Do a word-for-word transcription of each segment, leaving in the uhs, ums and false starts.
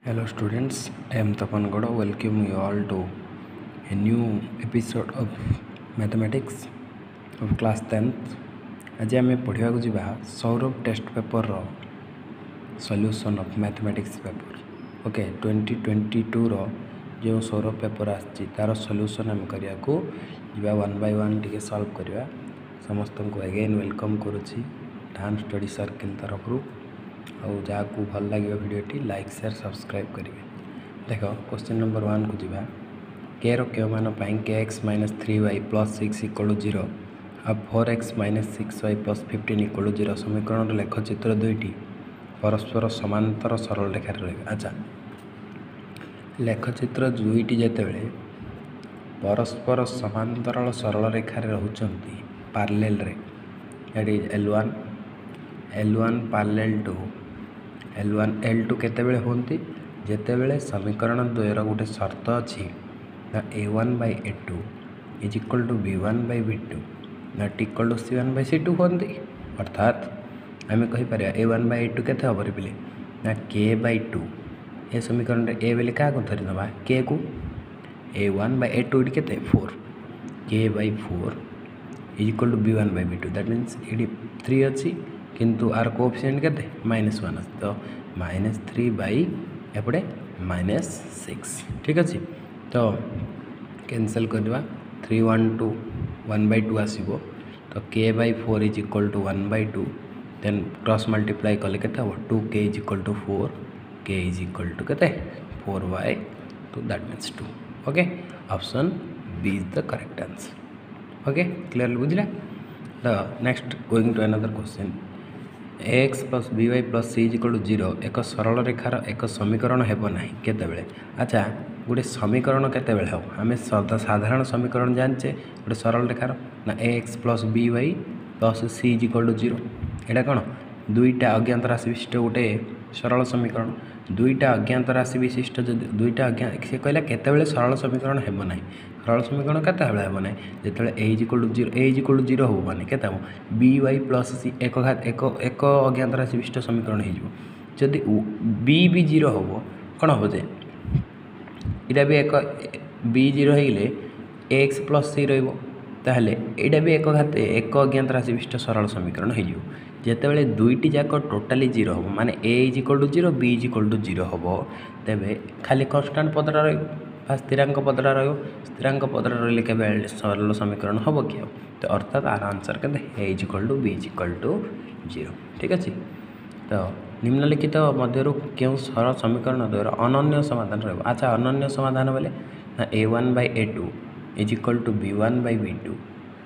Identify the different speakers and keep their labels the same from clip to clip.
Speaker 1: Hello students, I am Tapan Goda. Welcome you all to a new episode of mathematics of class tenth. आज आम पढ़ा जा Saurabh test paper रो solution of mathematics paper okay twenty twenty two रो जो Saurabh paper आसी तार solution आम करने को जा वन बाय वन टी सॉल्व करवा समस्त को अगेन वेलकम करुच्ची डांस स्टडी सर्किल तरफ और जहाँ को भल लगे भिडियोटी लाइक शेयर सब्सक्राइब करेंगे। देख क्वेश्चन नंबर वन को जीवा के रो मान के x minus three y plus six equal zero आ four x minus six y plus fifteen equal zero समीकरण लेखचित्र दुईटी परस्पर समांतर सरल रेखा रही। अच्छा लेखचित्र दुईटी जितेबाला परस्पर समांतर सरल रेखा रोचंती पार्लेल रे that is L one L one parallel to L one L two केतेबेले होती जेतेबेले समीकरण द्वयर गोटे शर्त अच्छी ना a one by a two is equal to B one by B two not equal to c one by c two होती अर्थात आम कहीपर ए वन बै ए टू के हम पे ना के बै टू ए समीकरण ए बेले क्या धरी ना के को ए वन बै ए टू ये K four K by four is equal to B one by B two that means ये थ्री अच्छी किंतु आर कोएफिशिएंट के माइनस वन अच्छे तो माइनस थ्री बै एपटे माइनस सिक्स ठीक अच्छे तो कैंसल करवा three one two one by two आसो तो K by four is equal to one by two then cross multiply कले K two K is equal to four K is equal to के four y तो that means two okay option b is the correct answer okay clear बुझला तो next going to another question x plus b y plus c is equal to zero एक सरल रेखार एक समीकरण हेब ना केतेबेले। अच्छा गोटे समीकरण केतेबेले हो आम साधारण समीकरण जानचे गोटे सरल रेखार ना x plus b y plus c is equal to zero यहाँ कौन दुईटा अज्ञात राशि विशिष्ट गोटे सरल समीकरण दुईटा अज्ञात राशि विशिष्ट जो दुईटा अज्ञा सी कहला केतेबेले सरल समीकरण हेब ना सरल समीकरण केतेबेले हेब ना जिते a is equal to zero a is equal to zero हो माने केते बी वाई प्लस सी एक घात एक एक अज्ञात राशि विशिष्ट समीकरण हो जदि बी भी जीरो हम कौन हम जे इटा भी एक बी जीरो होगले एक्स प्लस सी रहा यहाँ भी एक घात एक अज्ञात राशि विशिष्ट सरल समीकरण हो जितेबाला दुईटी जाक टोटाली जीरो हम माने a is equal to zero b is equal to zero हम तेरे खाली कन्स्टांट पदरा रहा स्थिरांक पदरा स्थिरांक पदरा रही के सरल समीकरण हम कि तो अर्थात आर आंसर के a is equal to b is equal to zero ठीक अच्छे तो निम्नलिखित मध्य क्यों सरल समीकरण द्वार अनन्य समाधान रहा। अच्छा अनन्य समाधान बोले ना a one by a two is equal to B one by B two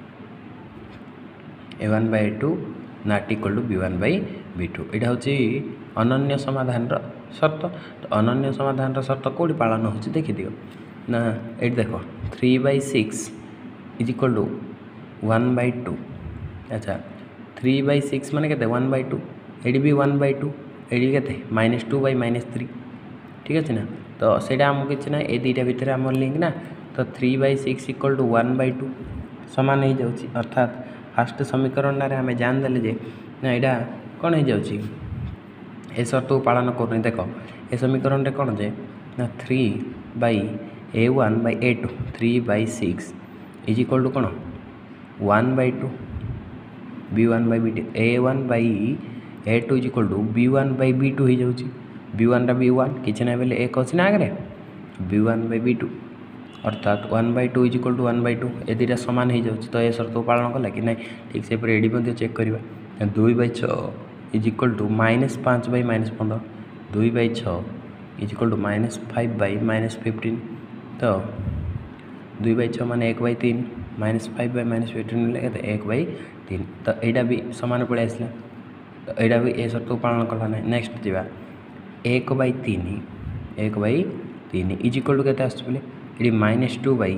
Speaker 1: a one by a two not equal to B one by B two यहाँ हूँ अनन्य समाधान शर्त तो अनन्य समाधान शर्त कौटी पालन हो देखिदिव ना ये देख three by six is equal to one by two. अच्छा थ्री बै सिक्स माने के वन बै टू ये भी वन बै टू ये k minus two by minus three ठीक अच्छे ना तो सहीटा आम कि ना ये दुईटा भितर आम लिंक ना तो three by six equal to one by two सामान हो जाऊँगी अर्थात फास्ट समीकरण आम जानदे जे ना यहाँ कौन हो जाऊँगी ए शर्त को पालन कर देख ए समीकरण कौन जे ना three by a one by a two three by six is equal to कौन one by two B one by B two a one by a two is equal to B one by B two हो जाऊँगी b one टा b one किसी ना बेले एक अच्छी ना आगे b one by B two अर्थात one by two is equal to one by two ए दुटा सामान हो जाऊँगी तो ये शर्त को पालन कला कि ना ठीक से ये चेक करवा दुई बै छ इज इक्वल टू माइनस पाँच बै माइनस पंद्रह दुई बै छ is equal to minus five by minus fifteen तो दुई बै छ मान एक बै तीन minus five by minus fifteen लगे एक बै तीन तो यहाँ भी सामान पड़े आसला तो यहाँ भी ए शर्त को पालन कला ना नेक्स्ट जावा एक बै तीन एक बै तीन इज इक्वल टू के आस ये माइनस टू बै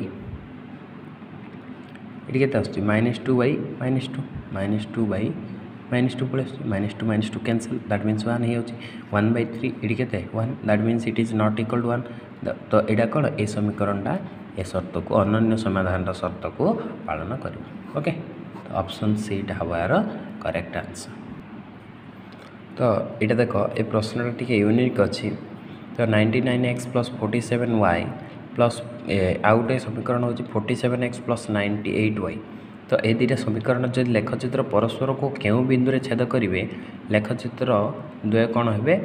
Speaker 1: ये k minus two by minus two minus two by minus two पड़े minus two minus two cancel that means one हो वन बै थ्री ये k one that means it is not equal to one तो यहाँ कौन ए समीकरणटा ए शर्त को अनन्य समाधान शर्त को पालन कर ओके तो ऑप्शन सी हम यार करेक्ट आंसर। तो यहाँ देख ए प्रश्न टी यूनिक अच्छी तो ninety nine x plus forty seven y plus आउ गोटे समीकरण हूँ forty seven x plus ninety eight y. तो ये दुटा समीकरण जब लेखचित्र परस्पर को क्यों बिंदु छेद करेंगे लेखचित्र द्वय कौन हे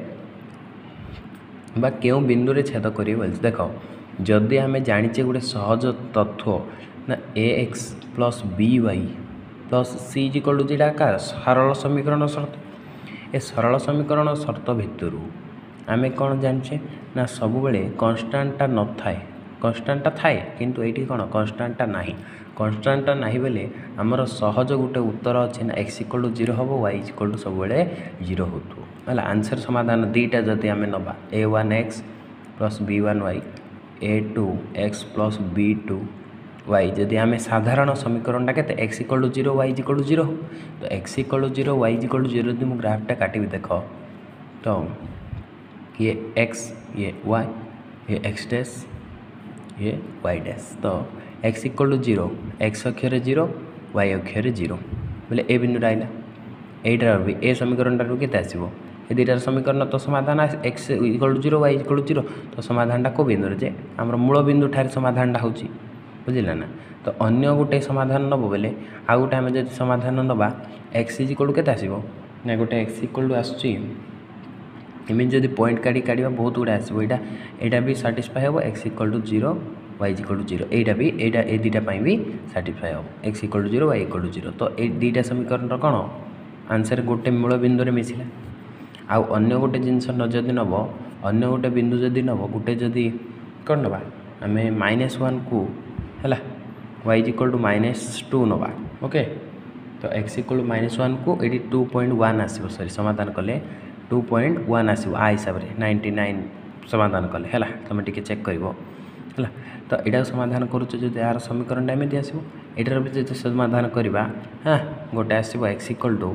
Speaker 1: बा क्यों बिंदु छेद करेंगे देख जदि आम जाचे गोटे सहज तत्व ना a x plus b y plus c equal to का सरल समीकरण शर्त ए सरल समीकरण शर्त भितर आम कौन जाने ना सब बेले कन्स्टाटा न थाए कन्स्टाटा थाए किंतु ये कौन कन्स्टाटा ना कन्स्टाटा ना बेले आमर सहज गोटे उत्तर अच्छे ना एक्स इक्वल टू जीरो हम वाई इक्वल टू सब बेले जीरो हो है आंसर समाधान दुईटा जदि आम नवा A one X plus B one Y A two x plus B two Y जदि आम साधारण समीकरणटा के X equal to zero Y equal to zero तो x equal to zero Y equal to zero यदि मुझे ग्राफटा काटिबी देख तो ये एक्स ये वाई ये एक्स डैश ये वाई डैश तो x equal to zero x अक्षर जीरो वाई अक्षर जीरो बोले ए बिंदुटा आइला एटार भी ए समीकरणटारू के आसो ए दुटार समीकरण तो समाधान x equal to zero Y equal to zero तो समाधानटा को बिंदु जे आम मूल बिंदु ठार समाधानटा हो बुझिला ना तो अन्य गोटे समाधान नब बोले आ गोटे आम जब समाधान नवा एक्स इज इक्वल टू के आसो ना गोटे एक्स इक्वल टू आसूँ एमती जब पॉइंट काढ़ी काढ़ा बहुत गुड़ा आसो यहाँ यहाँ भी साटिस्फाई हम x equal to zero Y equal to zero यहाँ भी यहाँ ए दुटा भी साटिस्फाई हम x equal to zero Y equal to zero तो ये दुटा समीकरण कौन आंसर गोटे मूल बिंदु में मिसला आउ अन्य गोटे जिनस जदि नब अन्य गोटे बिंदु जदि नब गोटे जदि कौन नवा आम माइनस वन को है y equal to minus two नवा ओके तो x equal to minus one को ये टू पॉइंट वन आसो सॉरी समाधान कले टू पॉइंट वन आसो आ हिसाब से नाइंटी नाइन समाधान कले है तुम टे चेक कर तो यहाँ समाधान करुच जो यार समीकरण एमती आसो यार भी जो समाधान करवा हाँ गोटे आसो एक्स इक्वल टू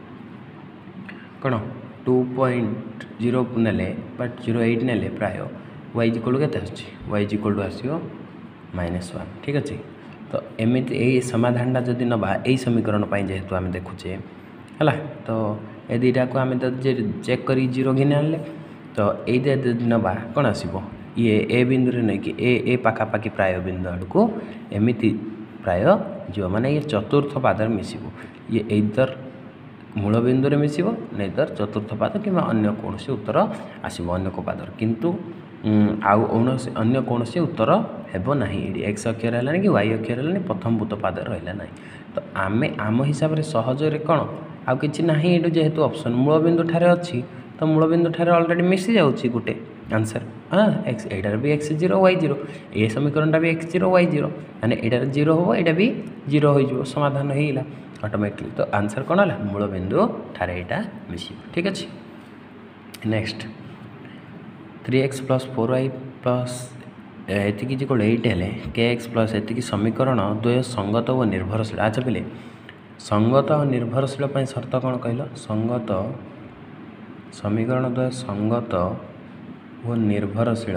Speaker 1: कौन टू पॉइंट जीरो ने बट जीरो एट ने प्राय वाई इक्वल टू के वाई इक्वल टू आसो माइनस वन ठीक अच्छे तो एमती यही समाधानटा जदि नवा यही समीकरण जेहेतु आम देखुचे है तो ए दुटा को आम चेक कर जीरो घिने आनले तो ये नवा कौन आसो ये ए बिंदु नहीं कि ए ए पाखापाखि प्राय बिंदु आड़ को एमती प्राय जो माने ये चतुर्थ पादर मिसिबो ये इधर मूल बिंदु में मिसिबो नहीं इधर चतुर्थ पाद कि अन्य कौन उत्तर आसो अन्य को पादर किंतु आउ अन्य कौन उत्तर हेबो नहीं एक्स अक्षर है कि वाई अक्षर है प्रथम भूत पाद रहा ना तो आम आम हिसाब से सहजरे कौन आउ कि ना ये जेहेतु ऑप्शन मूल बिंदु ठारे अच्छी तो मूल बिंदु ठारे ऑलरेडी मिसी जाऊँगी गोटे आंसर हाँ एक्स एटार भी एक्स जीरो वाई जीरो ये समीकरणटा भी एक्स जीरो वाई जीरो माने एटार जीरो हम यहाँ भी जीरो हो समाधान होगा ऑटोमेटिकली तो आंसर कौन है मूल बिंदु ठारे यहाँ मिसी ठीक अच्छे next three x plus four y plus एति जो एट है के एक्स प्लस एति समीकरण द्वय संगत और निर्भरशील अच्छा पे संगत और निर्भरशील शर्त कौन कहल संगत समीकरण द्वय संगत और निर्भरशील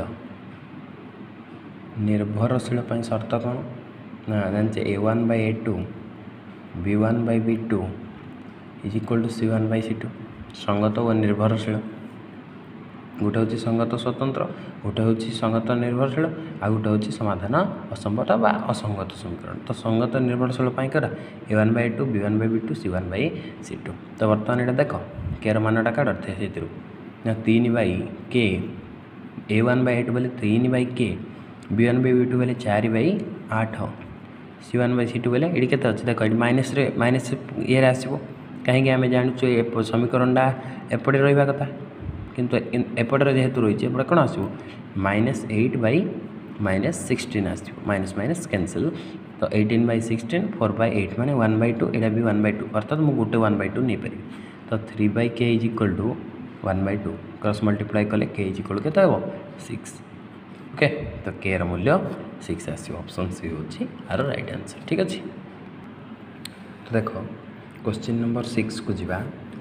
Speaker 1: निर्भरशील शर्त कौन ना जाने a one by a two B one by B two is equal to c one by c two संगत और निर्भरशील गोटे हूँ संगत स्वतंत्र गोटे हूँ संगत निर्भरशील आ गोटे हूँ समाधान असंगत बा असंगत समीकरण तो संगत निर्भरशील करा a one by two B one by B two c one by c two तो बर्तमान यहाँ देख के मानटा काढ़ से तीन बै के ए वन बै एट बोले तीन by k b one by B two बोले चार बै आठ सी वन बै सी टू बोले ये अच्छे देख ये माइनस माइनस ये आसो कहीं आम जानूँ समीकरणटा एपटे रहा कथा किंतु एपटे जेहेतु रही है कौन आसो minus eight by minus sixteen आसो माइनस माइनस कैंसल तो eighteen by sixteen four by eight माने वन बै टू यहाँ भी वन बै टू अर्थात मुझे गोटे वन बै टू नहीं पारि तो three by k is equal to one by two cross multiply कले k is equal k six okay तो के मूल्य सिक्स आसो ऑप्शन सी हूँ आर राइट आंसर ठीक अच्छे तो देख क्वेश्चन नंबर सिक्स को जीवा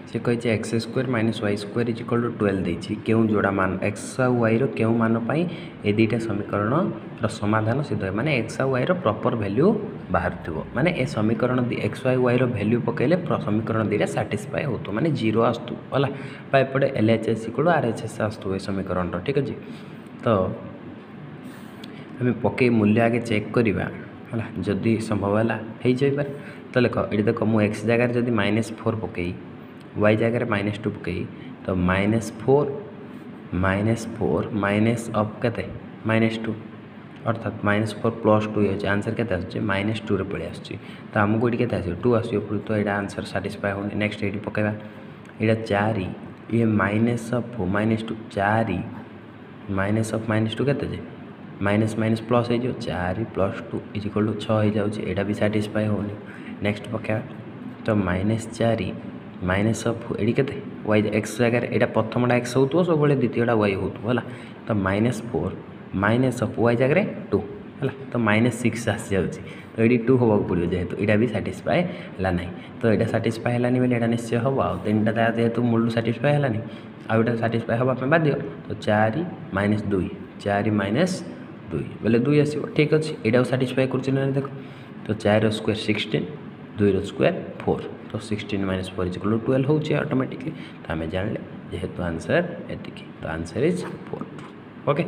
Speaker 1: से कही x square minus y square is equal to twelve देती क्यों जोड़ा मान एक्स आ वाई रो मान पाई ए दुईटा समीकरण समाधान सिद्ध है माने एक्स आ वाई रो प्रॉपर वैल्यू बाहर थो माने ए समीकरण एक्स वाई वाई रो वैल्यू पकेले समीकरण दुईटा साटिस्फाए हो तो माने जीरो आसतु है बा एपटे L H S equal R H S आसतु ए समीकरण ठीक अच्छे तो आम पकई मूल्य आगे चेक करवा है जदि संभव है हो तो लिख ये देख मु एक्स जगार जब माइनस फोर पकई वाई जगार माइनस टू पकई तो minus four minus four minus of k minus two अर्थात माइनस फोर प्लस टू ये आंसर के माइनस टू पलि आस तो आमको ये के टू आसो तो यहाँ आंसर साटिस्फाए हो नेक्स्ट ये पकेबा यहाँ चार ये माइनस अफ माइनस टू चार माइनस अफ माइनस टू के माइनस माइनस प्लस हो चार plus two is equal to छः यहाँ भी साटिस्फाए हो नेक्स्ट पकेबा तो माइनस चार माइनस अफ ये के वाई एक्स जगार यहाँ प्रथमटा एक्स हो सब द्वितीयटा वाई हो तो minus four minus of y जगह टू है तो माइनस सिक्स आसी जाऊँगी तो ये टू होगा पड़ो जेहेतु यहाँ भी साटिस्फाए है ना तो यहाँ साटिस्फाए है बोले यहाँ निश्चय हम आ तीन टा जेहेतु मूल साटिस्फाए है आउटा साटिस्फाए हाँपाई बाध्य तो चार माइनस दुई चार माइनस दुई बोले दुई आसो ठीक अच्छे यहाँ साटिस्फाए कर देख तो चार स्क्वायर सिक्सटीन दुई स्क्वायर फोर तो sixteen minus four is equal to twelve हो ऑटोमेटिकली तो आम जान जेहेतु आंसर एति तो answer is four okay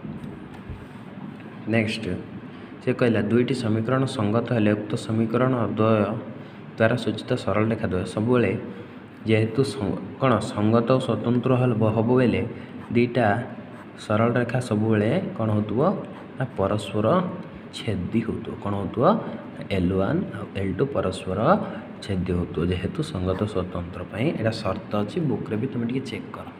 Speaker 1: next से कहला दुईटी समीकरण संगत हेले उक्त समीकरण द्वय द्वारा सूचित सरल रेखा द्वय सब जेहेतु कौन संगत और स्वतंत्र हम बोले दीटा सरल रेखा सब कौन हो परस्पर छेदी हो कौन हो एल वन एल टू परस्पर छेदी हो जेहेतु संगत स्वतंत्र यहाँ सर्त अच्छी बुक रे भी तुम चेक कर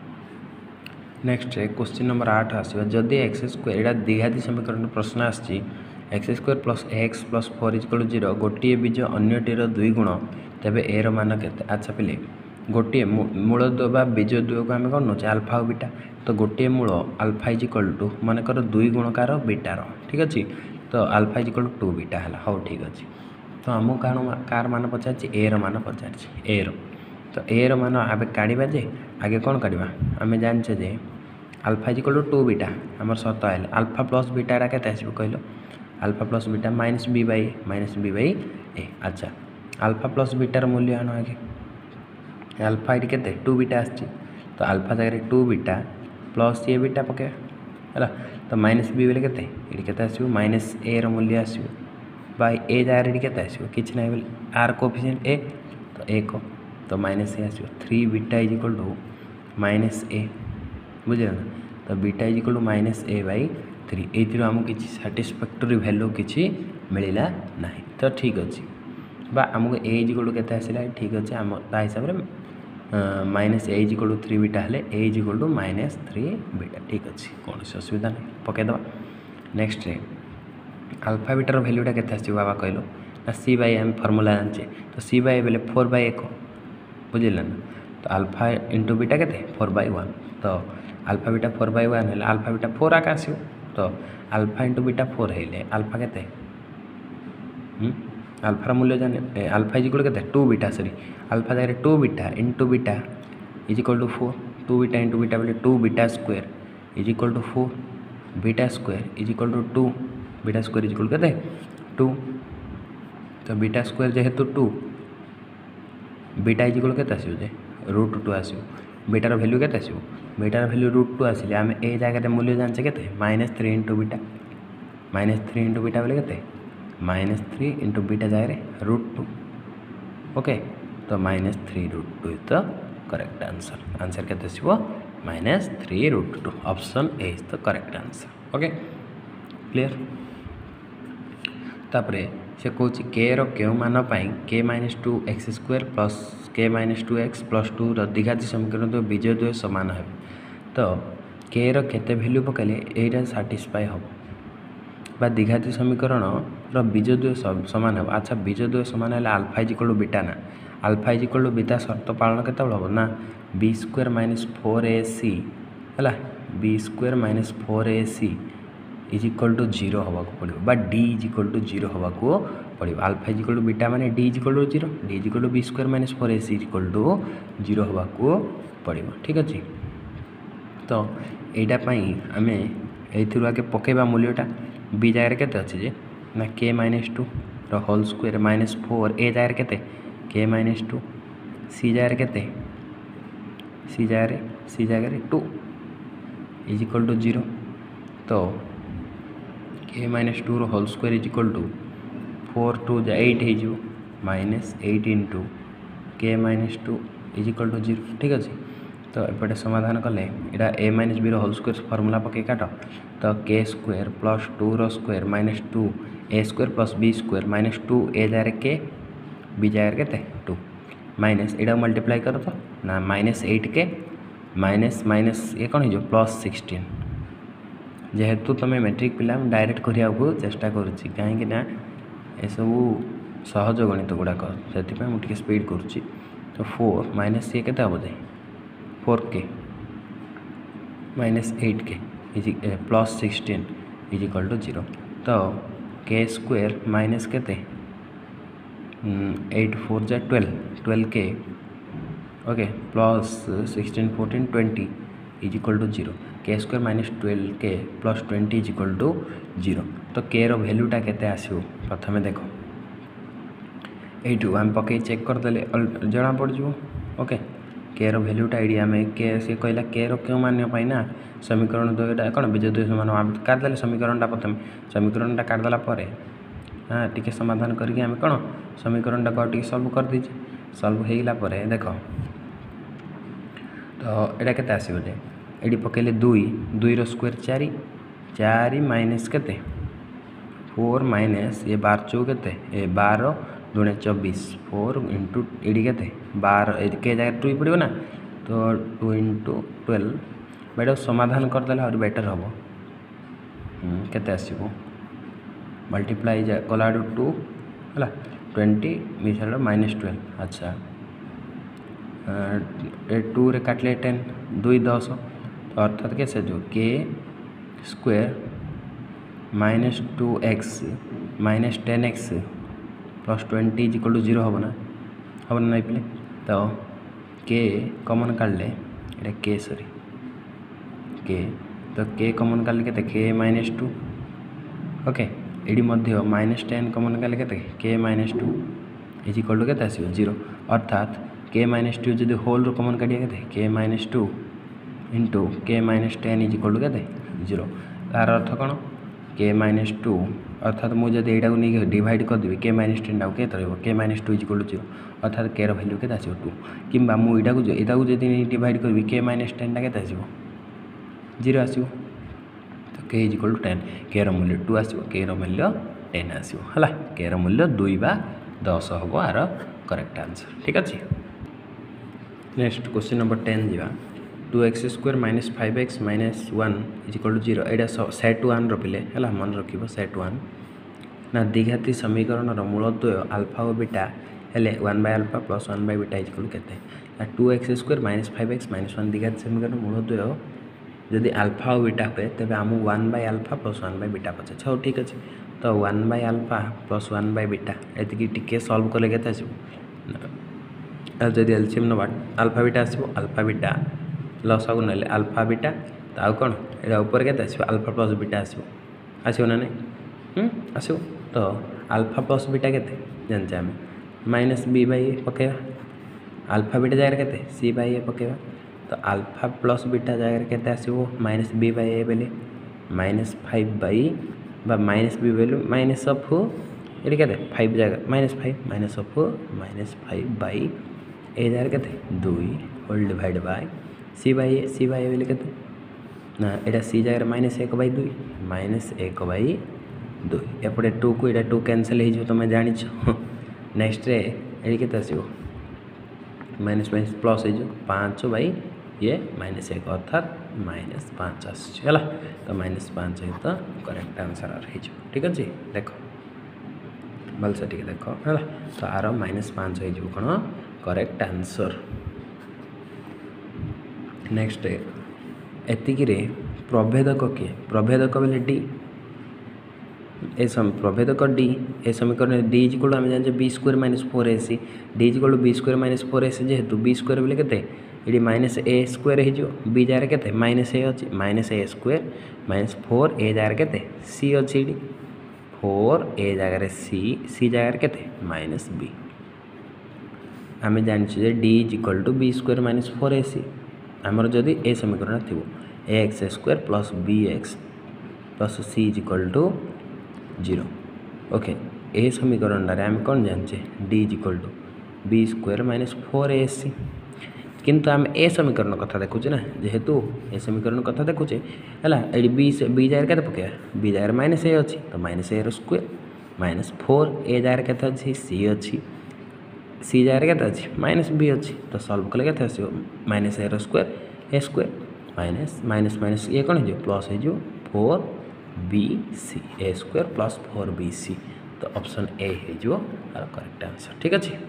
Speaker 1: नेक्स्ट क्वेश्चन नंबर आठ आसवा जदि एक्स स्क्वायर यहाँ द्विघाती समीकरण प्रश्न आसी x square plus x plus four equal zero गोटे बीज अन्यटीर दुई गुण तेबे ए रो मान के अच्छा पिले गोटे मूल द्वय बा बीज द्वय को आम कौन नौचे आल्फा और बीटा तो गोटे मूल आल्फा इज इक्वल टू मानकर दुई गुणकार बीटार ठीक अच्छे तो alpha is equal to two beta है हाँ ठीक अच्छे तो आम कार मान पचार ए रो मान पचार ए रो तो ए रो मान आगे काढ़ा जे आगे कौन काढ़ा आम जानचे जे alpha is equal to two beta आम सत आए आल्फा प्लस बीटा के कहल alpha plus beta minus B by minus B by a अच्छा आल्फा प्लस बीटार मूल्य आण आगे आल्फा ये के टू बीटा आस तो आल्फा जगह टू बीटा प्लस ए बीटा पके है तो माइनस बी बोले के आसो माइनस ए रूल्य आसो बाई ए जगह ये के आसो कि ना बोले आर कोफिशिएंट ए तो एक तो माइनस ए आसो three beta is equal to minus a बुझे ना तो beta is equal to minus a by three ये आमको किसी साटिस्फैक्टरी वैल्यू किसी मिलला ना तो ठीक अच्छे बा आमको ए इज इक्वल टू के आसला ठीक अच्छे आम ता हिसाब से minus a is equal to three beta हेले a is equal to minus three beta ठीक अच्छे कौन से असुविधा नहीं पकईदे नेक्स्ट आल्फा बीटार भैल्यूटा के आस बाबा कहलो ना सी बाई एम फर्मूला जानचे तो सी बाई बोले फोर बाई एक बुझे ना तो आल्फा इंटू बीटा के फोर बाई वन तो alpha beta four by one है आल्फा बीटा फोर आका आसो तो आल्फा इंटू बीटा फोर है आल्फा के आल्फार मूल्य जाने आल्फा इज इक्वल के टू बीटा सॉरी आल्फा जगह two beta into beta is equal to four two beta into beta बोले two beta square is equal to four beta square is equal to two beta square is equal के two तो beta square जेहेतु two beta is equal के आसो जे root two आसो बीटार value के आसो बीटार भैल्यू रूट टू आसिले आम ए जगह मूल्य जानचे के minus three into beta minus three into beta बोले के माइनस थ्री इंटू बीटा जगह रूट टू ओके तो minus three root two is the correct answer answer के minus three root two option a is the correct answer okay clear तापरे से कौन के रो क्यों मान पाई के minus two x square plus के minus two x plus two द्विघाती समीकरण तो बीज द्वय सामान है तो के रो केते वैल्यू पकड़े यहाँ साटिस्फाई हम बा द्विघाती समीकरण रो बीज द्वय सामान है अच्छा बीज द्वय सामान है alpha is equal to beta ना alpha is equal to beta शर्त पालन के हम ना बी स्क्वायर माइनस फोर ए सी है b square minus four A c is equal to zero हवा पड़ो बा D is equal to zero हवा पड़ो alpha is equal to beta माने D is equal to zero D is equal to b square minus four A c is equal to zero हवा को पड़ो ठीक अच्छे। तो यहीटापाई आम ये आगे पकेबा मूल्यटा बी जगह केते अच्छे जे ना के minus two whole square minus four a जगह केते के माइनस टू सी जगह केते सी जगह सी जगह two is equal to zero. तो k minus two whole square is equal to four two जा एट हो minus eight into k minus two is equal to zero ठीक अच्छे। तो एपटे समाधान कले यहाँ a minus b whole square formula पके काट तो के स्क्वायर प्लस टू रो square minus two a square plus b square minus two a जगह के बी जगह के टू माइनस यहाँ मल्टीप्लाई कर तो ना minus eight k minus minus ये कौन हो प्लस सिक्सटीन जेहेतु तुम मेट्रिक पिला डायरेक्ट करने को चेष्टा करुँची कहीं एसबू सहज गणित गुड़ाक से मुझे स्पीड करुँची। तो फोर माइनस ये के हम जाए four k minus eight k is plus sixteen is equal to zero. तो k square minus k eight four जा twelve twelve k okay plus sixteen fourteen twenty is equal to zero k square minus twelve k plus twenty is equal to zero. तो k रो वैल्यूटा केते आसो प्रथम देख you आम पकई check करदे जना पड़ जाओ ओके के रो वैल्यूटा ये आम के सी कहला के रो क्यों मान्य ना समीकरण दुईटा कौन बीज दुई समान आम काटिदेले समीकरणटा प्रथम समीकरणटा काटिदेला हाँ टी समाधान करके आम कौन समीकरणटा को टी सल्व कर दीजिए सल्व होगा देख तो यहाँ के आसो जे ये पकड़े दुई दुई रो स्क्वायर चारि चारि माइनस के फोर माइनस ये बार चौ के बार दुणे चौबीस फोर इंटू एडी के बार के जगह टू पड़ो ना तो टू इंटू ट्वेल्व बैठ समाधान करदे और बेटर हम के आसो मल्टीप्लाई कला टू है ट्वेंटी मिसाल माइनस ट्वेल्व अच्छा टू रे काटले टेन दुई दस तो अर्थात के से जो k square minus two x minus ten x plus twenty is equal to zero हम ना हम ना पे तो के कमन काढ़ले ये के सॉरी के तो के कमन काढ़ले k k minus two okay ये माइनस टेन कमन काढ़ले k k minus two is equal to के आसो जीरो अर्थात के माइनस टू जो होल रो कमन काढ़िया k k minus two into k minus ten is equal to के zero तार अर्थ कौन के माइनस टू अर्थात मुझे यहाँ नहीं डिवाइड करदेवी के माइनस टेन टाक k k minus two is equal to zero अर्थात के वैल्यू के आसो टू कि मुझे यहाँ जब डिवाइड करी के माइनस टेन टा के आसो जीरो आसो तो के इज इक्वल टू टेन के मूल्य टू आसो के मूल्य टेन आसो है के मूल्य दुई बा दस हम आर करेक्ट आंसर ठीक अच्छे। नेक्स्ट क्वेश्चन नंबर टेन जा two x square minus five x minus one is equal to zero यहाँ सेट वन रखिले है मन रख सेट वन ना द्विघाती समीकरण मूलद्वय आल्फा और बीटा हेले one by alpha plus one by beta is equal to केते two x square minus five x minus one द्विघाती समीकरण मूलद्वय जदि आल्फा और बीटा हुए तेज आम one by alpha plus one by beta पचे छो ठीक अच्छे। तो one by alpha plus one by beta ये टी सल्व कले के जब एलसीएम नवा आल्फा बीटा आसो आल्फा बीटा लस आगे ना आल्फा बीटा तो आउ कौन यहाँ ऊपर के आसो आल्फा प्लस बीटा आसो आसो ना नहीं आसो तो आल्फा प्लस बीटा के जानते आम माइनस बी बाई पकेबा आल्फा बीटा जगह के सी बाई ए पकेबा तो आल्फा प्लस बीटा जगह के आसो माइनस बी बाई ए बेले minus five by minus b value minus of ये के फाइव जगह minus five minus of minus five by a जगह के दुई whole divide by c by a c by a बोले के ना यहाँ सी जगह माइनस एक बै दुई माइनस एक बै दुई एपटे टू को यहाँ टू कैनसल हो तुम जान नेक्स्ट ये के आसो माइनस माइनस प्लस हो पाँच बै ये माइनस एक अर्थात माइनस पाँच आसला तो माइनस पाँच सहित तो करेक्ट आंसर हो ठीक अच्छे देख भलसे टे देख है तो आर माइनस पाँच हो कौन करेक्ट आंसर। नेक्स्ट एतिक प्रभेदक किए प्रभेदक बोले D A some प्रभेदक D A समीकरण डी इज इक्वल आम जाने B square minus four A C D is equal B square minus four A C जेहेतु बी स्क्वायर बोले के ये माइनस ए स्क्वायर हो बी जार के माइनस ए अच्छी minus A square minus four A जार के सी अच्छी फोर ए जगार सी सी जगार के माइनस बी आम जाने d is equal to b square minus four A c आमर जदि ए समीकरण थी a x square plus b x plus c is equal to zero okay ए समीकरण आम कौन जाने d is equal to b square minus four A c किंतु आम ए समीकरण कथा देखुचे ना जेहेतु ए समीकरण कथा देखुचे है ये बी से बी जगह के पकड़ा बी जगह माइनस ए अच्छी तो minus A square minus four a जगह के अच्छी सी अच्छी सी जगह के अच्छी माइनस बी अच्छी तो सल्व कले के आसो minus A square a square minus minus minus ये कौन हो प्लस हो four b c a square plus four b c तो ऑप्शन ए हो करेक्ट आंसर ठीक अच्छे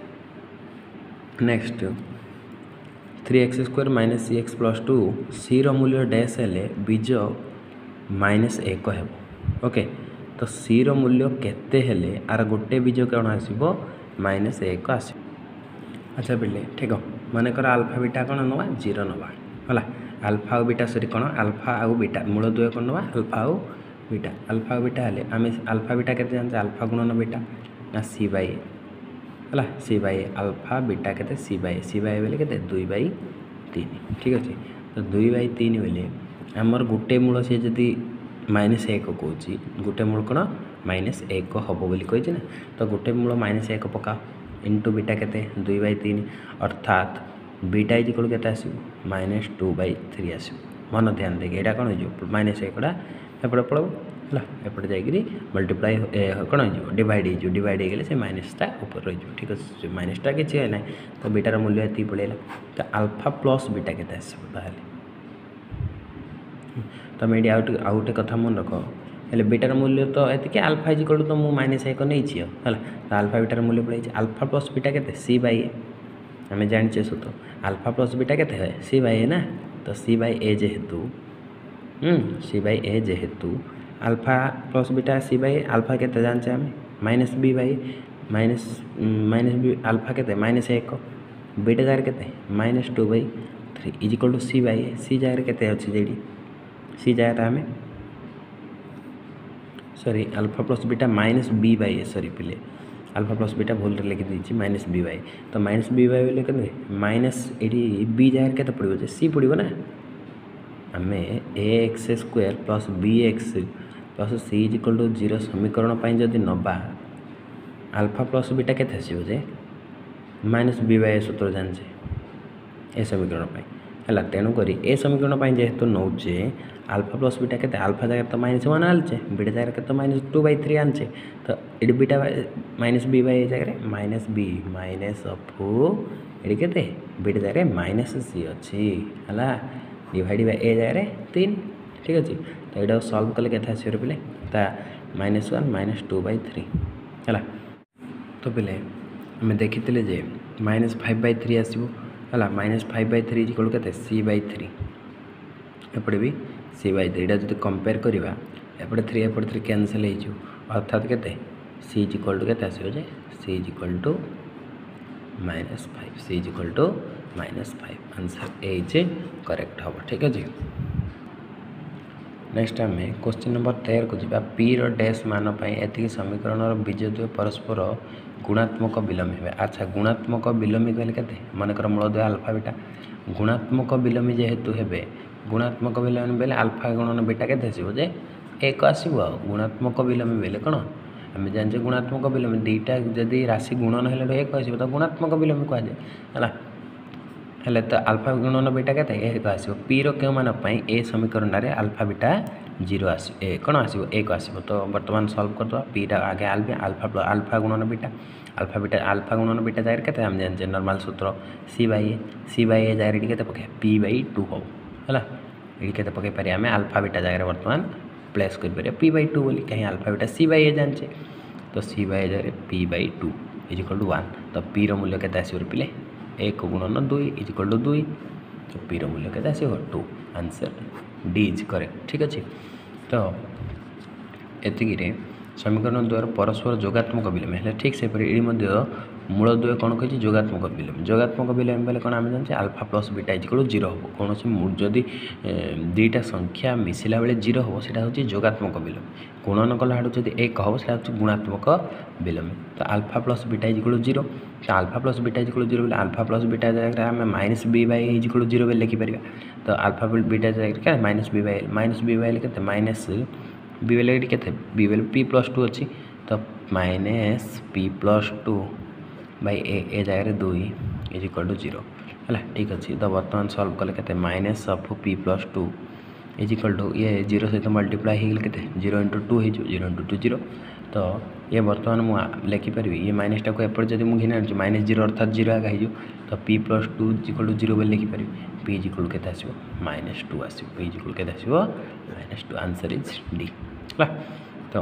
Speaker 1: next three x square minus c x plus two c रूल्य dash हेले बीज माइनस एक हो ओके तो सी रूल्य केते हेले आर गोटे बीज कौन आसो माइनस एक आस अच्छा पिले ठीक है मनकर आल्फा बीटा कौन नवा जीरो नवा है आल्फा आउ बीटा सरी कौन आल्फा आउ बीटा मूल दुए कौन नवा आल्फा आउ बीटा आल्फा आउ बीटा हेले आम आल्फा बीटा के जानते आल्फा गुणन बीटा ना सी बाई है सी बाई आल्फा बीटा के सी बाई सी बाई बोले के दुई बै तीन ठीक अच्छे तो दुई बै तीन बोले आमर गोटे मूल सी जदि माइनस एक कौच गोटे मूल कौन माइनस एक हम बोली कही ना तो गोटे मूल माइनस एक पका इंटू बीटा के दुई बै तीन अर्थात बीटा इज इक्वल के आस माइनस टू बै थ्री आस मन ध्यान देखिए यहाँ कौन हो माइनस एकटा एपटे पड़ो है एपटे जाकि मल्टीप्लाई कौन हो डिवाइड हो डिवाइड होगले से माइनसटा ऊपर रही ठीक अच्छे माइनसटा किसी है ना तो बीटार मूल्य ये पड़ेगा तो आल्फा प्लस बीटा के आसो तुम ये आउ गोटे कथा मन रख हेल्ले बीटार मूल्य तो ये आल्फा इज इक्वल तो मुझे माइनस एक नहीं है तो आल्फा बीटार मूल्य पड़े आल्फा प्लस बीटा के सी बाई ए आम जाने सो तो आल्फा प्लस बीटा के सी बाई ए ना तो सी बाई ए जेहेतु सी बाई ए जेहेतु alpha plus beta c by alpha के जाने आम minus B by minus minus b alpha के माइनस एक बीटा जगह के minus two by three is equal to c by a c जगह के अच्छी जी सी जगह आम sorry alpha plus beta minus B by a sorry पिले आल्फा प्लस बीटा भूल लिखी देती माइनस बी बाई तो माइनस बी बाई बोले कहते माइनस ये बी जगह के पड़ो सी पड़ो ना आम a x square plus b x plus c is equal to zero समीकरण जदि नवा आल्फा प्लस बीटा के आसो जे माइनस बी बाई ए सूत्र जाने ए समीकरण है तेणुक ए समीकरण जेहेतु नौचे आल्फा प्लस बीटा के आल्फा जगह तो माइनस वन आनचे बीटा जगह के तो माइनस टू बै थ्री आनचे तो ये बीटा माइनस बी बाई जगह माइनस बी माइनस अफ ये के बीटा जगह माइनस सी अच्छी है डिवाइड बाय ए जगह तीन ठीक अच्छे तो यहाँ सल्व कले के आसो पे minus one minus two by three है तो पे आम देखी जे माइनस फाइव बै थ्री आसो है minus five by three equal के सी बै थ्री एपटे भी सी बै थ्री जो कंपेयर करवा एपटे थ्री एपटे थ्री कैनसल हो अर्थात के सी इज इक्वल टू के आसो जे c is equal to minus five c is equal to minus five answer a is correct हम ठीक है जी नेक्स्ट आम क्वेश्चन नंबर तेरह को जी पी डैश मान एति समीकरण बीजद्वय परस्पर गुणात्मक विलोमी हे अच्छा गुणात्मक विलोमी कहले के मनकर मूलद्वय आल्फा बीटा गुणात्मक विलोमी जेहेतु हे गुणात्मक विलोमी बेले आल्फा गुणन बीटा के आसो जे एक आसो गुणात्मक विलोमी बेले कौन आम जाने गुणात्मक विलोमी दुईटा जदि राशि गुणन है एक आसो तो गुणात्मक विलोमी कहुए है तो आल्फा गुणन बीटा के एक आसो पी रो मान ए समीकरण में आल्फा बीटा जीरो आस ए कौन आसो एक आसो तो बर्तमान सल्व करदे पीटा आगे आल्फा आल्फा आल्फा गुणन बीटा आल्फा बीटा आल्फा गुणन बीटा जगह के आम जाने नॉर्मल सूत्र सी by a c by a जगह के पके पी बाई टू हो है ये के पकई पारे आम आल्फा बीटा जगह बर्तमान प्लेस कर पी बाई टू बोली कहीं alpha beta c by a जाने तो सी बाई ए जगह p by two is equal to one तो पी रो मूल्य के आसो पिले एक गुणन दुई इज इक्वल टू दुई तो पी रो मूल्य के आसो two answer d is correct ठीक अच्छे तो एतिक समीकरण द्वयर परस्पर जोगात्मक विलोम है ठीक से ये मूल द्वय कौन कही जोगात्मक विलोम जोगात्मक विलोम बेले कौन आम जानते alpha plus beta equal zero हम कौन जदि दुईटा संख्या मिसला बेले जीरो हम से हूँ जोगात्मक विलोम गुणन कला आड़ जब एक हम से गुणात्मक विलोम तो alpha plus beta equal zero तो alpha plus beta equal zero बोले आल्फा प्लस बीटा जगह आम minus B by equal zero बोले लिखिपर तो आल्फा बीटा जगह क्या minus B by minus B by के माइनस बी बेले के बी बेले पी प्लस टू अच्छी तो minus p plus two by a a जगह दुई इज इक्वल टू जीरो है ठीक अच्छे तो बर्तमान सल्व कले के minus of p plus two is equal to ये जीरो सहित मल्टीप्लाई हो गले जीरो इंटू टू हो जीरो इंटू टू जीरो तो ये बर्तमान मुझे लिखिपर ये माइनस टाक एपटे जब मुझे घिना माइनस जीरो अर्थात जीरो आगे हो तो p plus two equal to zero बोले लिखिपर पी इज इक्वल के आसो माइनस टू आस पी इज इक्वल के आसो minus two answer is d है तो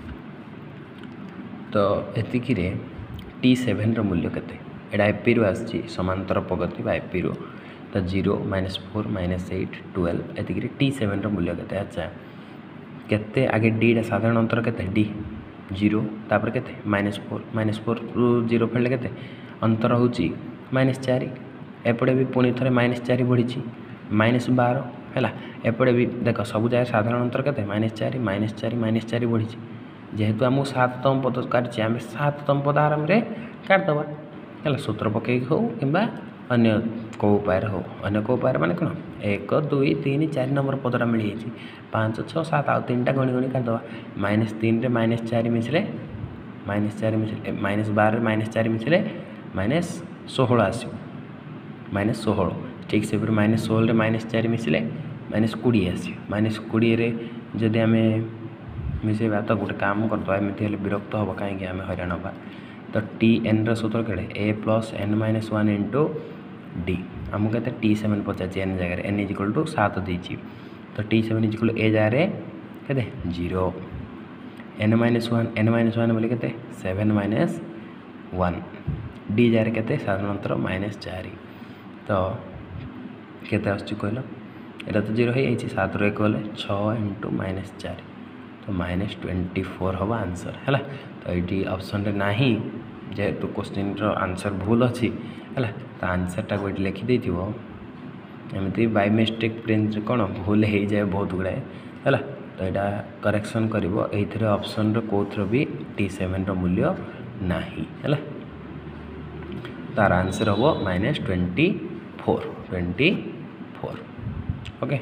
Speaker 1: तो एतिकी रे टी सेवेन रूल्य के एपी रु आसी समांतर प्रगति एपी रु तो zero minus four minus eight twelve एतिकी टी सेवेन रूल्य के अच्छा केते आगे डी साधारण अंतर के डी जीरो तापर के माइनस फोर माइनस फोर रु जीरो फेले के अंतर हूँ माइनस चार एपटे भी पुणी थे माइनस चार बढ़ी माइनस बार है एपटे भी देख सब जगह साधारण अंतर के माइनस चार माइनस चार माइनस चार बढ़ी जेहेतु आमको साततम पद काटी आम साततम पद आराम से काटिदेवा है सूत्र पकई हो कि अन्य कौ उपाय हो अन्य कौ उपाय माने कौन एक दुई तीन चार नंबर पदटा मिल जाए पाँच छः सात आउ तीन टा गणी गणी काटिदेवा माइनस तीन रे माइनस चार मिसले माइनस चार मिसले माइनस बार माइनस चार मिसले माइनस षोहल आसो माइनस षोहल ठीक से फिर माइनस षोहल माइनस चार मिसले माइनस कोड़े आस माइनस कोड़े जदि आम मिसेबा तो गोटे काम करदे एमती विरक्त हम कहीं आम हईराण हाँ तो टी एन रूत्र के a plus N minus one into d आमको कहते टी सेवेन पचार एन जगह एन इज इक्वल टू सात देती तो t seven is equal a जगह के zero n minus one N minus one बोले के सेवेन माइनस वन डी जगह के साधारणतर माइनस चार तो केते कहल यहाँ तो जीरो हो सात रू एक गले छः इंटू माइनस चार तो माइनस ट्वेंटी फोर हम आंसर है तो ये ऑप्शन रे नाही जेहेतु क्वेश्चन रो आंसर भूल अच्छी है तो आंसरटा गोटे लिखिदे एमती बाय मिस्टेक प्रिंट कौन भूल हो जाए बहुत गुड़ाए है तो यहाँ करेक्शन कर ऑप्शन रो कौथर भी टी सेवेन रूल्य नाही है तार आंसर हम minus twenty four twenty four okay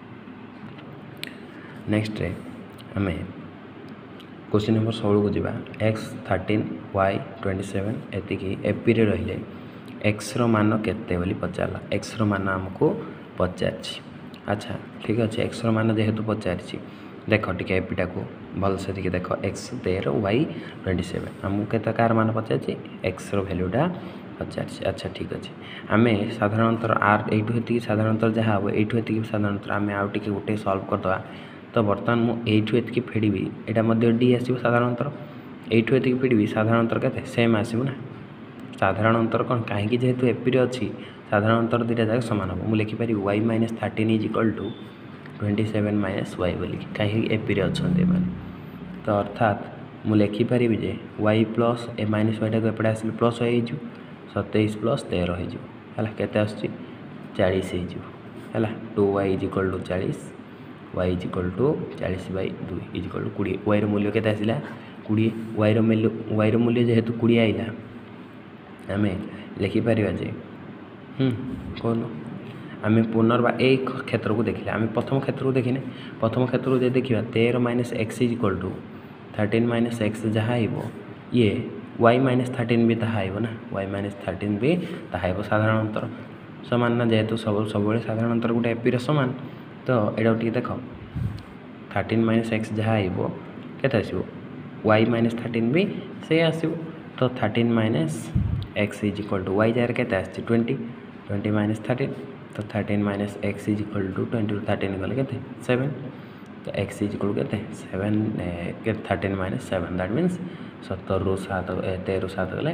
Speaker 1: next रे आम क्वेश्चन नंबर षोलह को जावा x thirteen y twenty seven एतिकी एपी रे रहिले एक्स रो मान केते बोली पचारला एक्स रो मान आमको पचार अच्छा ठीक अच्छे एक्स रो मान जेहेतु पचार देख टी एपीटा को भल से टी देख एक्स तेरह वाई ट्वेंटी सेवेन आमको केते कार मान पचार एक्स रो भैल्यूटा पचार अच्छा ठीक अच्छे आम साधारणतर आर यू साधारणतर जहाँ हम यू साधारणतर आम आउ टे गोटे सल्व करदे तो बर्तमान मुझे ये फेड़ी यहाँ डी आसो साधारणतर यू ये फेड़ी साधारणतर के सेम आसो ना साधारण अंतर कौन कहीं जेहेतु एपी अच्छी साधारण अंतर दुटा जगह सामान हम मुझे लिखिपारि y minus thirteen is equal to twenty seven minus y बोली कहीं एपी अच्छा तो अर्थात मुझे लिखिपारि जे वाई प्लस ए माइनस वाईटा को एपटे आस प्लस वाई हो सतैश प्लस तेरह हो केते आसुची चालीस है two y is equal to चालीस वाई इज इक्वल टू चालीस बै दुई इज इक्वल टू कोड़े वाई रूल्य के आसला कोड़े वाई मूल्य वाई रूल्य जेहेतु कोड़े आईला आम लिखिपर जे कौन आम पुनर्बार एक क्षेत्र को देखिले आम प्रथम क्षेत्र को देखने प्रथम क्षेत्र को देखा तेरह minus x is equal to thirteen minus x जहाँ हो ये वाई माइनस थर्टीन भी ताहा ना वाई माइनस थर्टीन भी ताहा साधारण अंतर सामान ना जेहेतु सब सब साधारण अंतर गोटे एपी सामान तो यहाँ टे देख थर्टीन माइनस एक्स जहाँ हो के आसो वाई माइनस थर्टीन भी से आसो तो thirteen minus x is equal to y जगह के आस ट्वेंटी ट्वेंटी माइनस थर्टीन तो thirteen minus x is equal to twenty two thirteen गले के सेवेन तो एक्स इज इक्वल के सेवेन के thirteen minus seven that means सत्तर रु सात तेरह सात गले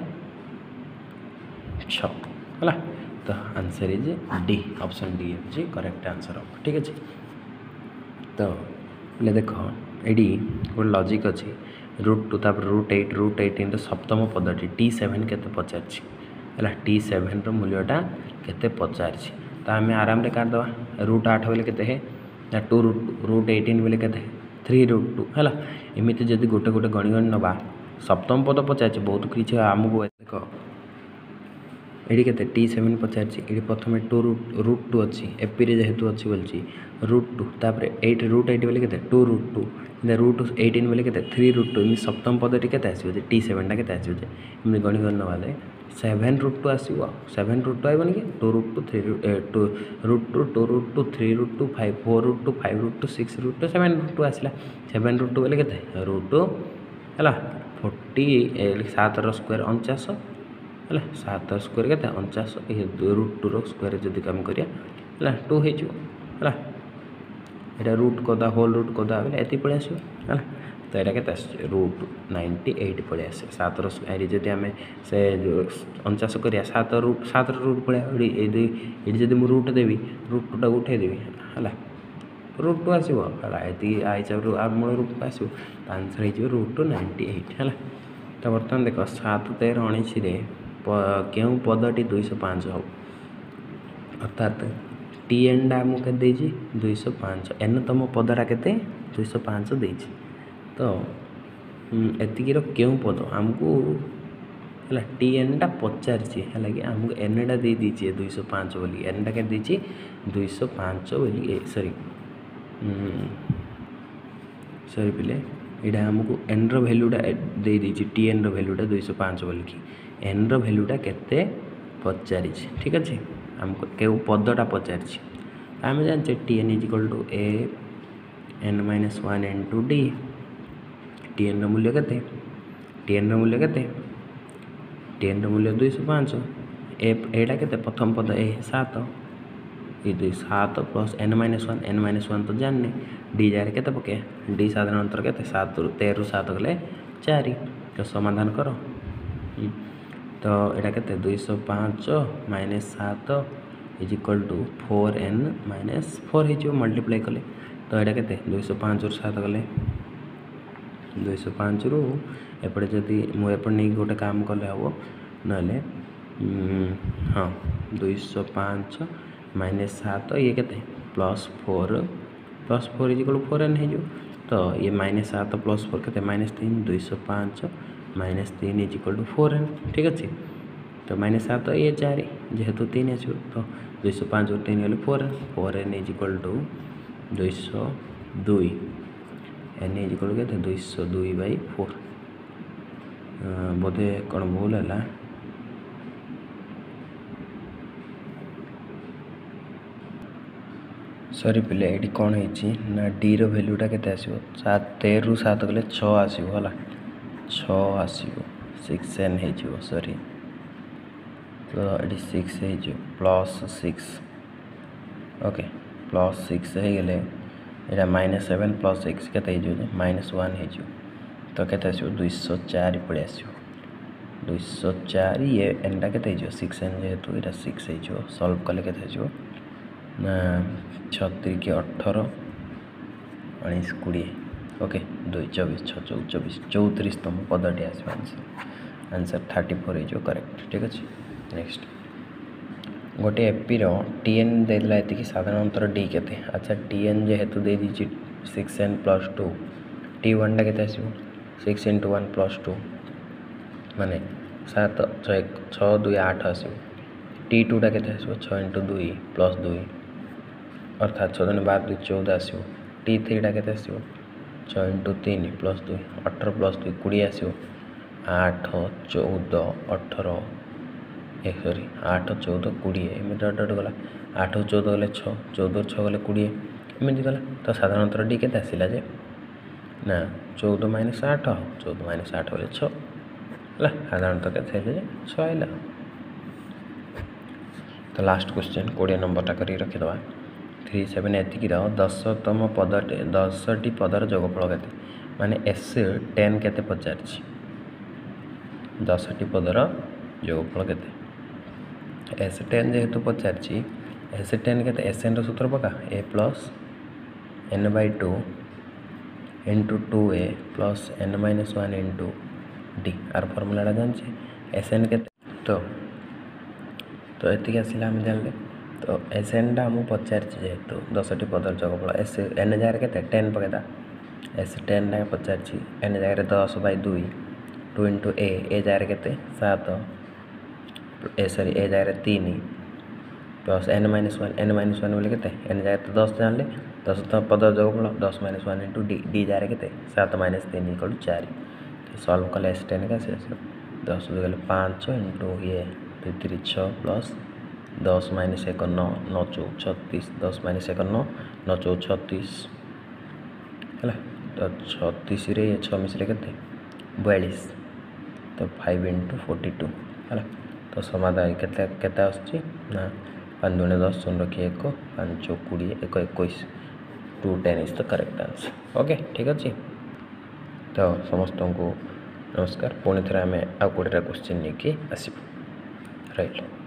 Speaker 1: छः तो answer is d option d है करेक्ट आंसर हम ठीक अच्छे तो ले देख ये गोटे लॉजिक अच्छी रुट टू तापर रुट एट रुट एटीन सप्तम पदटी टी सेवेन के पचार है टी सेवेन रूल्यटा के पचार तो आम आराम काटदे रुट आठ बोले के टू रुट रुट एटीन बोले के थ्री रुट टू है एमती जब गोटे गोटे गणी गणी नवा सप्तम पद पचार बहुत किसी आमको देख ये के टी सेवेन पचार ये प्रथम टू रुट रुट टू अच्छी एपी जेहेतु अच्छी बोलची रुट टू तापर एट रुट एट बोले के two root two root eighteen बोले के थ्री रुट टू सप्तम पदटी के आसो टी सेवेनटा के आसो एमती गणी गणी नवा सेवेन रुट टू आसो सेवेन रुट टू आइबन कि two root two three two root two two root two three root two five four root two five root two six root two seven root two आसला seven root two बोले के root two है forty सात square अणचाश है सात square के अणचाश root two र्क्वायर जब कम करा टू हो है रुट करदा होल रुट करदा ये पड़े आस है तो यहाँ के रुट नाइंटी एट पड़े आसे सात रही जब आम से अणचाश करिया सात रुट सात रुट पड़े ये जब मुझे रुट देवी रुट टूटा उठेदेवी है रुट टू आसो ये हिसाब आर मूल रूट आसो आंसर हो रुट टू नाइंटी एट है तो बर्तमान देख सात तेरह उन्नीस क्यों पदटी दुईश पाँच हो अर्थात टी एन डा आमको देती दुईश पाँच एन तम पदटा के दुईश पाँच देती तो एतिकीर क्यों पद आमको है टी एन टा पचार है कि आमको एन टा दे दीजिए दुईश पाँच बोली एन टा के देती दुईश पाँच बोली सॉरी सॉरी पिले यहाँ आमको एन रैल्यूटा दे दीजिए टी एन रैल्यूटा दुईश पाँच बोलिकी एन रैल्यूटा केते पचार ठीक अच्छे आमको क्यों पदटा पचार आम जाने T N is equal to A N minus one N to D T N मूल्य के टी एन मूल्य के टी एन मूल्य दुईश पाँच एटा के प्रथम पद ए सात ये दुई सात plus N minus one N minus one तो जाने डी जार के पके डी साधारणतः के सात तेरु सात गले चार तो समाधान कर तो यहाँ के दुईश पाँच माइनस सात is equal to four N minus four हो मल्टीप्लाई कले तो यहाँ के दुईश पाँच रु सात गले दुईश पाँच रु एपटे जदि मुझे नहीं गोटे काम कले हम ना हाँ दुईश पाँच माइनस सात ये के plus four plus four is equal to four N हो तो ये माइनस सात प्लस फोर के माइनस तीन दुईश पाँच माइनस तीन is equal to four N ठीक अच्छे तो माइनस सात ये चार जेहेतु तीन आसो तो दुईश पाँच तीन गले four N four N is equal to दुईश दुई एन इज इक्वल के दुईश दुई बै फोर बोधे कौन भूल है सॉरी पिले ये कौन है ना डी रैल्यूटा के आसो सात तेरु सात गले छः आसो है छः आसो सिक्स एन हो सॉरी तो ये सिक्स हो plus six okay plus six हो गले यहाँ माइनस सेवेन प्लस सिक्स के माइनस वन हो तो के आसो दुईश चार पड़े आसो दुईश चार ये एनटा के सिक्स एन जेहेतु यहाँ सिक्स हो सल्व कले के आसो ना छत्रीस के अठर उन्नीस कोड़े ओके दुई चौबीस छः चौ चौबीस चौतीस तम पदटी आस आंसर आंसर थर्टी फोर हो करेक्ट ठीक अच्छे नेक्स्ट गोटे एपी रो टी एन देला ये साधारणतः डी के अच्छा टी एन जेहेतु दे दीजिए six N plus two T one टा के आसो six into one plus two माने सात छः दुई आठ आसो टी टू टा के आसो छः इंटू दुई प्लस दुई अर्थात छः दिन बार दुई चौदह आसो टी थ्री टा के आसो छः इंटू तीन प्लस दुई अठर प्लस दुई कोड़े आसो आठ चौदह अठर ए सॉरी आठ चौदह कोड़े एमती डट डट गला आठ चौदह गले छः चौदह छः गले कोड़े एमती गला तो साधारणतः डी के आसला जे ना चौदह माइनस आठ चौदह माइनस आठ गले छः है साधारणतः के छः आइला तो लास्ट क्वेश्चन कोड़े नंबरटा कर रखीदे थ्री सेवेन एतिक दसतम पद दसटी पदर जोगफल के माने एस टेन के पचार दसटी पदर जोगफल के एस टेन जेहेतु पचार एस टेन के एस एन सूत्र पका A plus N by two into two A plus N minus one into D आर फर्मूलाटा जानी एस एन के तो तो ये आसला आम जान तो एस एन टा आमको पचार जेहेतु दस टी पदर जोगफल एस एन जगह के टेन पकईदा एस टेन टाइम पचार एन जगह दस बै दुई टू इंटू ए ए जगह के सात ए सरी ए जगह तीन plus N minus one N minus one बोले के एन जगह तो दस जानले दस तो पदर जोगफल दस minus one into D D जगह के सात माइनस तीन इक्वल चार सल्व कले एस टेन का से दस गले पाँच इंटू ये तीन छः प्लस दस माइनस एक नौ नौ चौ छत्तीस दस माइनस एक नौ नौ चौ छत्तीस है तो छत्तीस छः मिसरे के बयालीस तो फाइव इंटू फोर्टी टू है तो समाधान केते केते आसुची ना पाँच दुणे दस शून्य रखिए एक पाँच कोड़े एक इक्कीस two ten is the correct answer okay ठीक अच्छे तो समस्त को नमस्कार पुणी थे आम आउ गोटे क्वेश्चन नहीं आसब रही